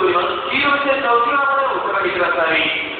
おります。黄色い線の内側までお下がりください。